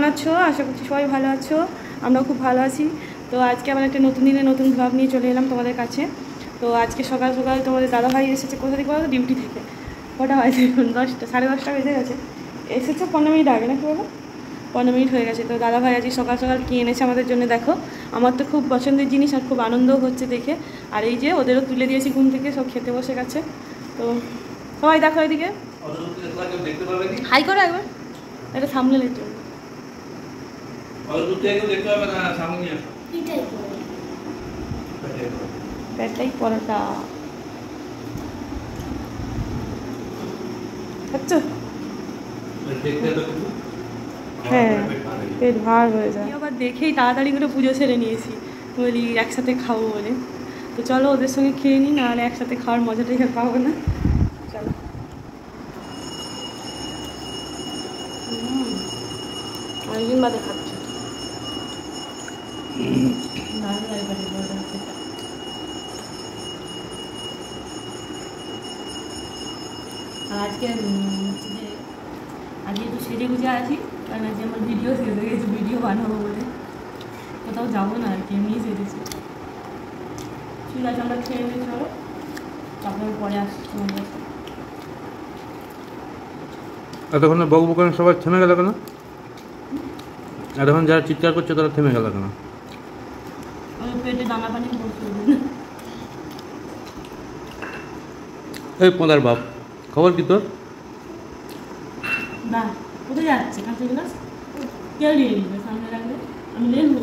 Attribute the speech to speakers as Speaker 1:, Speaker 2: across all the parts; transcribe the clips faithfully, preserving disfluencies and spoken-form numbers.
Speaker 1: আছো? আশা করছি সবাই ভালো আছো, আমরাও খুব ভালো আছি। তো আজকে আবার একটা নতুন দিনে নতুন ব্লগ নিয়ে চলে এলাম তোমাদের কাছে। তো আজকে সকাল সকাল তোমাদের দাদাভাই এসেছে কোথা থেকে বলো, ডিউটি থেকে। কটা বাজে? দশটা, সাড়ে দশটা বেজে গেছে। এসেছে পনেরো মিনিট আগে, নাকি বলো? পনেরো মিনিট হয়ে গেছে। তো দাদাভাই আজকে সকাল সকাল কী এনেছে আমাদের জন্য দেখো। আমার তো খুব পছন্দের জিনিস আর খুব আনন্দও হচ্ছে দেখে। আর এই যে ওদেরও তুলে দিয়েছি ঘুম থেকে, সব খেতে বসে গেছে। তো সবাই দেখো এদিকে, হাই করো একবার, এটা সামনে লেটে পেটটাই পরোটা। আচ্ছা হ্যাঁ, পেট ভার হয়ে যায়। আবার দেখেই তাড়াতাড়ি করে পুজো সেরে নিয়েছি, বলি একসাথে খাবো বলে। তো চলো ওদের সঙ্গে খেয়ে নিই, নাহলে একসাথে খাওয়ার মজাটাই আর পাবো না। চলো। অনেকদিন বাদে খাচ্ছি। আর আজকে আজকে একটু সেজে গুজে আছি, কারণ আজকে আমার ভিডিও শেষ হয়ে গেছে, ভিডিও বানাবো বলে কোথাও যাবো না আর কি, এমনি সেজেছি। ঠিক আছে, আমরা খেয়ে নিয়ে চলো, তারপরে পরে আসছি তোমার কাছে।
Speaker 2: এতক্ষণ বক বকানো সবাই থেমে গেল কেন? এতক্ষণ যারা চিৎকার করছে তারা থেমে গেল কেন?
Speaker 1: পেটে দানা পানি পড়ছে।
Speaker 2: এই পোঁদার বাপ, খবর কি তোর?
Speaker 1: না, কোথায় যাচ্ছে? কাঁচা গ্লাস কেউ নিয়ে নিবে, সামনে রাখবে, আমি নিয়ে নেবো।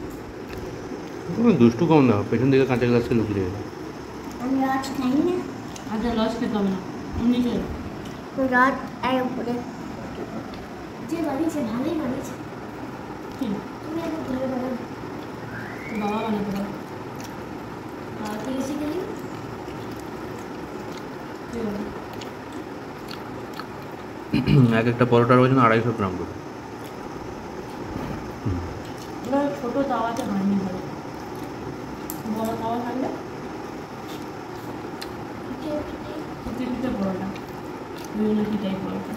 Speaker 2: দুষ্টু কম না, পেছন দিকে কাঁচা গ্লাসকে লুকিয়ে দেবে।
Speaker 3: আমি রাত খাই না।
Speaker 1: আচ্ছা, লস খেতে হবে না, এমনি খেয়ে
Speaker 3: রাত আর উপরে যে বানিয়েছে ভালোই বানিয়েছে।
Speaker 1: কি
Speaker 3: তুমি একটু ধরে বানাও,
Speaker 1: তো বাবা বানাতে পারো।
Speaker 3: আর থেকে শিখে নিই।
Speaker 2: এক একটা পরোটার ওজন আড়াইশো গ্রাম করে।
Speaker 1: ছোটো তাওয়াতে হয়নি, বড় বড় তাওয়া থাকলে পিঠে পিঠে পরোটা, বিভিন্ন পিঠাই পরোটা।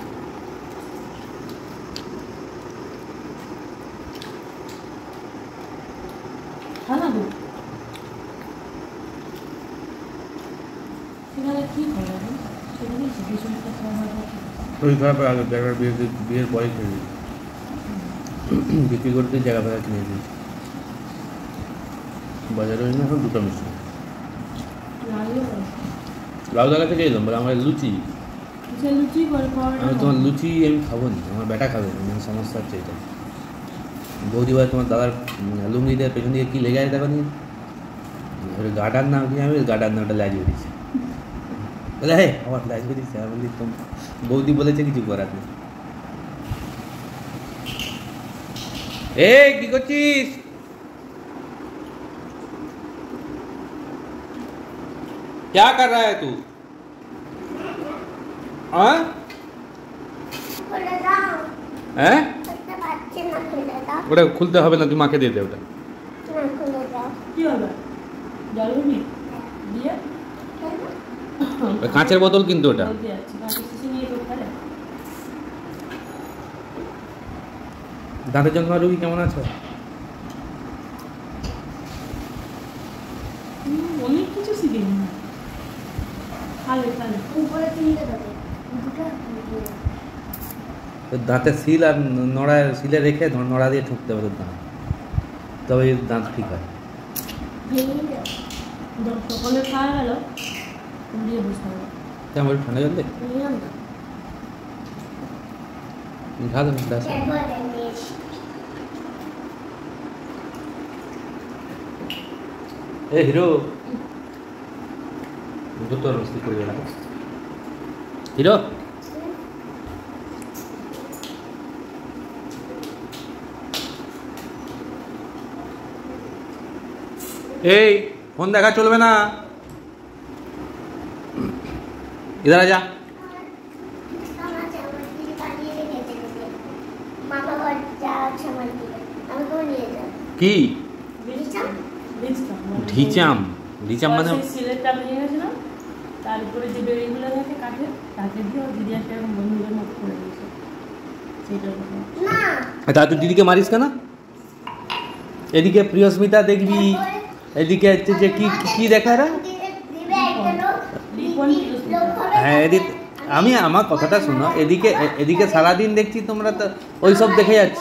Speaker 1: খানা গো সেখানে কী করে সেখানে কিছু একটা খাওয়া
Speaker 2: শরীর খারাপ আগে জায়গার বিয়ে বিয়ের পরে খেয়ে দিই, বিক্রি করতে জায়গা ফায়গা কিনে দিই। বাজারে ওই না এখন দুটো মিষ্টি লাউ জায়গা থেকে এলাম, বলে আমার লুচি।
Speaker 1: লুচি করে
Speaker 2: আমি তোমার লুচি আমি খাবো না, আমার বেটা খাবে না, আমার সমস্যা হচ্ছে এটা। বৌদি ভাই তোমার দাদার লুঙ্গি দেওয়ার পেছন দিকে কী লেগে আছে দেখো নি, গার্ডার নাম কি, আমি গার্ডার নামটা লাগিয়ে দিচ্ছি। বলে হ্যাঁ আমার লাগিয়ে দিচ্ছে, আমি বলি তোম বৌদি বলেছে কিছু করার নেই। এ কি করছিস? क्या कर रहा है तू? हाँ हैं? ওটা খুলতে হবে না, তুই মাকে দিয়ে দে ওটা।
Speaker 1: কি হবে? জল নি দিয়ে
Speaker 2: কাঁচের বোতল কিন্তু ওটা। দাঁতের যন্ত্রণা রোগী কেমন আছে?
Speaker 1: অনেক কিছু শিখে নি, খালে খালে
Speaker 3: উপরে তিনটে দেবে,
Speaker 2: দাঁতে শিল আর নড়া শিলে রেখে নড়া দিয়ে ঠুকতে হবে দাঁত, তবে দাঁত ঠিক হয়।
Speaker 1: সকলে খাওয়া গেল দিয়ে বসতে হবে।
Speaker 2: কেমন ঠান্ডা জল দে, খা দেবে দাস। এ হিরো তোর মস্তি করে গেল হিরো। এই ফোন দেখা চলবে না, ইধার আজা। কি ঢিচাম? ঢিচাম মানে
Speaker 1: সিলেটটা নিয়ে গেছিলাম, তারপরে যে বেড়িগুলো থাকে কাঠের, তাকে দিয়ে দিদি একটা এরকম বন্ধুদের মতো করে দিয়েছে। সেইটার কথা।
Speaker 3: না
Speaker 2: তা তুই দিদিকে মারিস কেন? এদিকে প্রিয়স্মিতা দেখবি, এদিকে হচ্ছে যে কি কি দেখা এরা?
Speaker 1: রিপন প্রিয়স্মিতা।
Speaker 2: হ্যাঁ এদিকে আমি আমার কথাটা শোনো, এদিকে এদিকে সারাদিন দেখছি তোমরা তো ওই সব দেখে যাচ্ছ।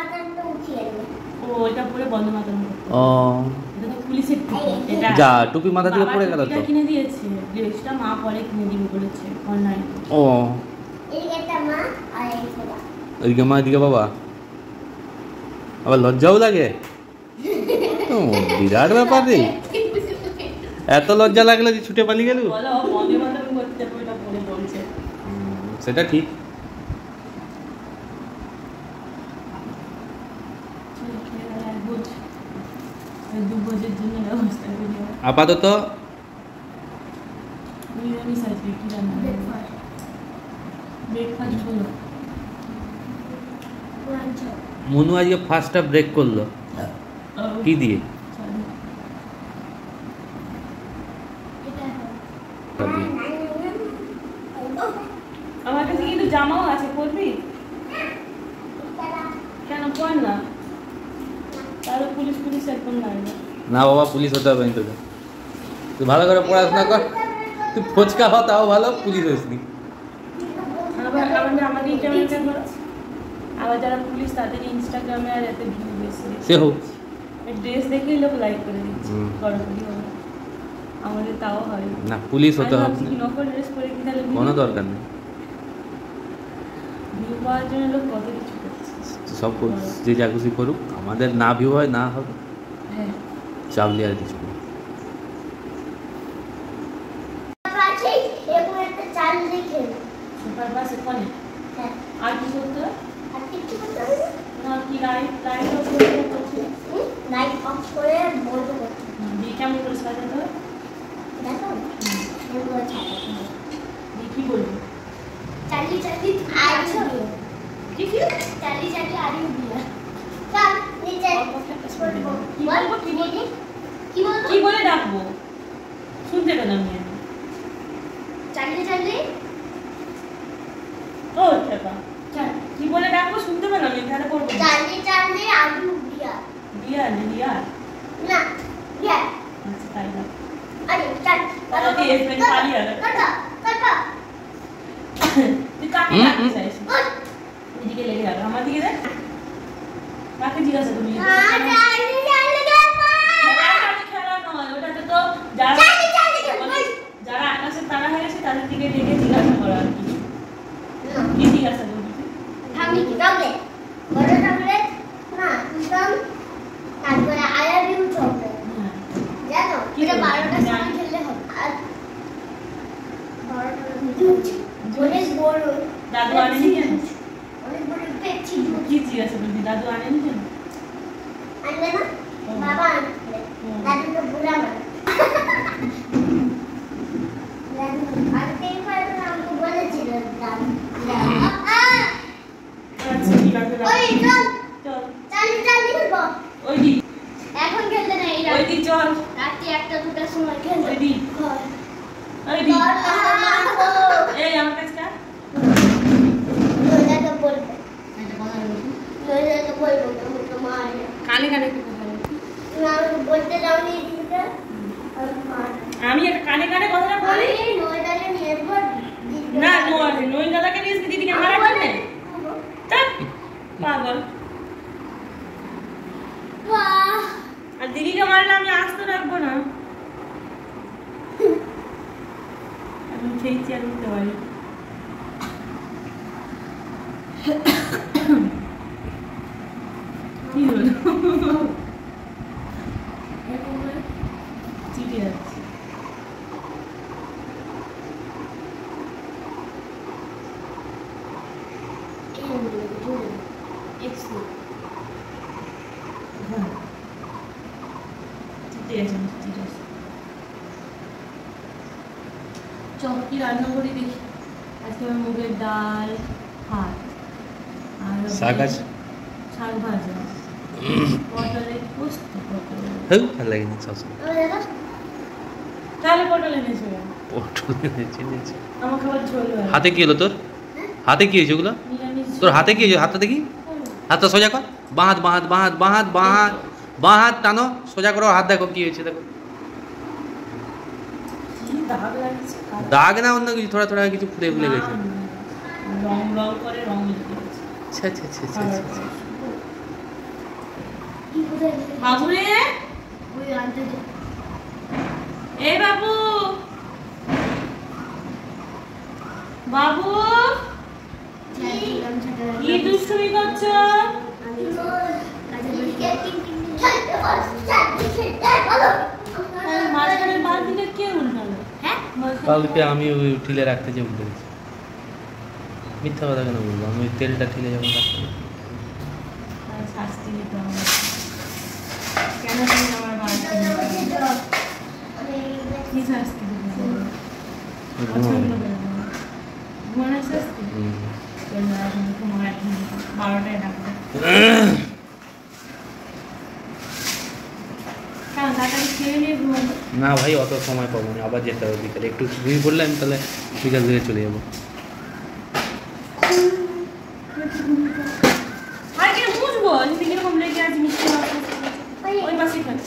Speaker 1: ও ওইটা পরে বন্ধ মাতরম করতো।
Speaker 2: ও
Speaker 1: এটা তো পুলিশের টুপি। এটা
Speaker 2: যা টুপি মাথা থেকে
Speaker 1: বাবা
Speaker 2: পড়ে গেল
Speaker 1: টুপিটা
Speaker 2: তো।
Speaker 1: কিনে দিয়েছে, ড্রেসটা মা পরে কিনে দিবে বলেছে অনলাইনে।
Speaker 2: ও
Speaker 3: এই একটা মা আর এই ছোলা
Speaker 2: এদিকে মা এদিকে বাবা, আবার লজ্জাও লাগে। ও বিরাট ব্যাপার রে, এত লজ্জা লাগলো যে ছুটে পালিয়ে গেল।
Speaker 1: বলো বন্ধ মাতরম করতে যাবো এটা পরে বলছে।
Speaker 2: সেটা ঠিক।
Speaker 1: চলো খেয়ে গেলে এক বোঝ, ওই দু বোঝের জন্য ব্যবস্থা করে দেওয়া।
Speaker 2: আপাতত
Speaker 1: নিরামিষ আছে, কি রান্না
Speaker 3: ব্রেকফাস্ট
Speaker 1: ব্রেকফাস্ট হলো।
Speaker 3: লাঞ্চ
Speaker 2: মনু আজকে ফার্স্টটা ব্রেক করলো কি দিয়ে?
Speaker 1: চলো।
Speaker 3: এটা
Speaker 1: আমার কাছে কিন্তু জামাও আছে, পরবি? কেন পর না, তাহলে পুলিশ পুলিশ একদম লাগবে।
Speaker 2: না বাবা পুলিশ হতে হবে না তোকে, তুই ভালো করে পড়াশোনা কর, তুই ফোচকা হ তাও ভালো, পুলিশ হসনি।
Speaker 1: আবার আবার আমাদের ইন্টারনেটে আবার যারা পুলিশ তাদের ইনস্টাগ্রামে আর এতে ভিউ বেশি,
Speaker 2: সে হোক।
Speaker 1: ড্রেস দেখেই লোক লাইক করে দিচ্ছে,
Speaker 2: হুম।
Speaker 1: গড়বড়ি হবে। আমাদের তাও হয়
Speaker 2: না পুলিশ হতে
Speaker 1: আমি
Speaker 2: হবে
Speaker 1: ভাবছি কি নকল ড্রেস পরে কি তাহলে
Speaker 2: কোনো দরকার নেই।
Speaker 1: ভিউ পাওয়ার জন্য লোক কত কিছু করছে।
Speaker 2: সব কর- যে যা খুশি করুক, আমাদের না ভিউ হয় না হবে,
Speaker 1: হ্যাঁ
Speaker 2: চাপলি আর কিছু নেই।
Speaker 3: আছে এরকম একটা চাল লিখে
Speaker 1: সুপার বাস এখানে
Speaker 3: হ্যাঁ
Speaker 1: আর কি করতে হয়?
Speaker 3: আর কিছু করতে হবে না?
Speaker 1: না কি লাইট লাইট অফ করে করছে,
Speaker 3: হুম, লাইট অফ করে বন্ধ করতে হবে।
Speaker 1: দিয়ে কেমন করে সাজাতে হয়?
Speaker 3: দেখো বন্ধ করে ছাড়তে হবে।
Speaker 1: দিয়ে কি বলবো?
Speaker 3: চালি চালি আর
Speaker 1: কি কি
Speaker 3: চালি চালি আরি দিয়া চল নিচে
Speaker 1: কি বলবো কি বলবো
Speaker 3: কি বলবো
Speaker 1: কি বলে ডাকবো? শুনতে পেলাম না আমি।
Speaker 3: চালি চালি
Speaker 1: ও টাকা কি বলে ডাকবো শুনতে পেলাম না, তাহলে করবো না।
Speaker 3: চালি চালি আরি দিয়া
Speaker 1: দিয়া দিয়া
Speaker 3: না দিয়া
Speaker 1: আচ্ছা তাই না,
Speaker 3: আরে চল
Speaker 1: তাহলে কি এর ফ্রেন্ড পালিয়ে গেল?
Speaker 3: কাটা কাটা
Speaker 1: তুই কাকে ডাকতে চাইছিস? এদিকে লেগে যাবে, আমার দিকে দেখ। কাকে জিজ্ঞাসা করবি?
Speaker 3: আর চালি চালি গামা
Speaker 1: খেলা নয়, ওটাতে তো যারা
Speaker 3: চালি চালি গামা
Speaker 1: যারা আকাশের তারা হয়ে গেছে তাদের দিকে ডেকে জিজ্ঞাসা করা আর কি। কি জিজ্ঞাসা করবি তুই?
Speaker 3: আমি কি টমলে বড় টমলে না টম তারপরে আই লাভ ইউ টমলে
Speaker 1: হ্যাঁ।
Speaker 3: জানো
Speaker 1: কি
Speaker 3: এটা
Speaker 1: বলবো?
Speaker 3: বারোটার সময়
Speaker 1: জানি।
Speaker 3: খেললে হবে আর বারোটার অনেক বড়
Speaker 1: দাদু আনেনি কেন?
Speaker 3: অনেক বড় পেপসি
Speaker 1: কি জিজ্ঞাসা করবি? দাদু আনেনি কেন?
Speaker 3: আনলে না
Speaker 1: ও।
Speaker 3: বাবা আনলে
Speaker 1: হুম।
Speaker 3: দাদু তো বুড়া মানুষ দাদু আর তেল পাইবে না আমাকে বলেছিল দাদু আ
Speaker 1: আচ্ছা ঠিক আছে রাখ।
Speaker 3: ওই চল
Speaker 1: চল
Speaker 3: চালি চালি খেলবো
Speaker 1: ওই দি
Speaker 3: এখন খেলতে না এই
Speaker 1: ওই
Speaker 3: রাত
Speaker 1: দি চল
Speaker 3: রাত্রি একটা দুটার সময় খেলতে
Speaker 1: ওই দি
Speaker 3: ঘর
Speaker 1: ওই দি
Speaker 3: ঘর মারবো
Speaker 1: এই আমার কাছে কার?
Speaker 3: লইলাকে বলবে লইলাকে বলবো তোমাকে মারবে
Speaker 1: কানে কানে কি কথা বলবি?
Speaker 3: তুমি আমাকে বলতে যাওনি দিদিকে আর মার
Speaker 1: আমি একটা কানে কানে কথাটা বলি
Speaker 3: আমি নয়দাকে নিয়ে এসবো দিদিকে
Speaker 1: না
Speaker 3: মারবে।
Speaker 1: নয় নই দাদাকে নিয়ে এসে দিদিকে
Speaker 3: আমি
Speaker 1: মারা
Speaker 3: বলবো।
Speaker 1: কেন? চল পাগল।
Speaker 3: বাহ,
Speaker 1: আর দিদিকে মারলে আমি আস্ত রাখবো না, আমি খেয়েছি আর উঠতে পারি। কি হলো? চিঠি যাচ্ছে। হ্যাঁ। চিঠি আছে, চিঠি আছে। চল কি রান্না করি দেখি। আজকে আমার মুগের ডাল, ভাত আর
Speaker 2: শাক আছে?
Speaker 1: শাক ভাজা, পটলের পোস্ত, পটলের
Speaker 2: হ্যাঁ ভালো লাগে না সবসময়।
Speaker 3: আমি দেখো
Speaker 1: তাহলে পটল এনেছো কেন?
Speaker 2: পটল এনেছি এনেছি।
Speaker 1: আমার খাবার ঝোল হয়।
Speaker 2: হাতে কি হলো তোর? হাতে কি হয়েছে ওগুলো? তোর হাতে কি হয়েছে? হাতটা দেখি, হাতটা সোজা কর, বাঁ হাত বাঁ হাত বাঁ হাত বাঁ হাত বাঁ হাত বাঁ হাত টানো, সোজা করো, হাত দেখো কি হয়েছে দেখো। দাগ না অন্য কিছু, থোড়া থোড়া কিছু ফুলে ফুলে গেছে।
Speaker 1: রং রং করে রং লেগে গেছে।
Speaker 2: আচ্ছা আচ্ছা আচ্ছা আচ্ছা আচ্ছা।
Speaker 1: বাবু রে,
Speaker 3: ওই আনতে দে।
Speaker 1: এ বাবু, বাবু কি দুষ্টুমি করছো? মাঝখানে বালতিটা কে উল্টালো?
Speaker 3: হ্যাঁ
Speaker 2: কালকে আমি ওই ঠিলে রাখতে যে উঠে গেছি। মিথ্যা কথা কেন বলবো? আমি ওই তেলটা ঠিলে যখন রাখতে
Speaker 1: শাস্তি নিতে হবে। কেন তুমি আমার বালতি কি শাস্তি দিতে? ঘুমানোর শাস্তি? বারোটায় ডাকবে। কারণ তাড়াতাড়ি খেয়ে নিয়ে ঘুমাবো।
Speaker 2: না ভাই, অত সময় পাবো না, আবার যেতে হবে বিকালে। একটু ঘুমিয়ে পড়লে আমি তাহলে বিকাল দিকে চলে যাবো।
Speaker 1: আর কি বুঝবো যদি কিরকম লেগে আছে মিষ্টি ওই পাশে খান।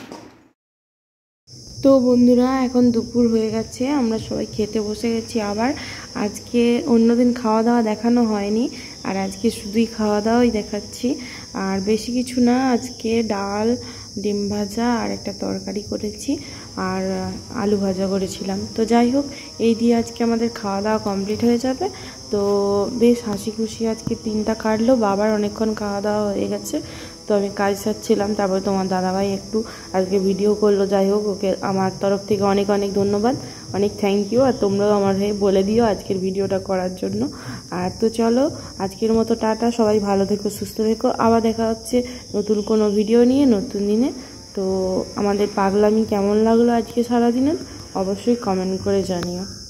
Speaker 1: তো বন্ধুরা, এখন দুপুর হয়ে গেছে, আমরা সবাই খেতে বসে গেছি আবার। আজকে অন্যদিন খাওয়া দাওয়া দেখানো হয়নি, আর আজকে শুধুই খাওয়া দাওয়াই দেখাচ্ছি। আর বেশি কিছু না, আজকে ডাল, ডিম ভাজা আর একটা তরকারি করেছি, আর আলু ভাজা করেছিলাম। তো যাই হোক, এই দিয়ে আজকে আমাদের খাওয়া দাওয়া কমপ্লিট হয়ে যাবে। তো বেশ হাসি খুশি আজকে দিনটা কাটলো। বাবার অনেকক্ষণ খাওয়া দাওয়া হয়ে গেছে, তো আমি কাজ সারছিলাম। তারপরে তোমার দাদাভাই একটু আজকে ভিডিও করলো। যাই হোক, ওকে আমার তরফ থেকে অনেক অনেক ধন্যবাদ, অনেক থ্যাংক ইউ। আর তোমরাও আমার হয়ে বলে দিও আজকের ভিডিওটা করার জন্য। আর তো চলো, আজকের মতো টাটা, সবাই ভালো থেকো, সুস্থ থেকো। আবার দেখা হচ্ছে নতুন কোনো ভিডিও নিয়ে নতুন দিনে। তো আমাদের পাগলামি কেমন লাগলো আজকে সারাদিনের অবশ্যই কমেন্ট করে জানিও।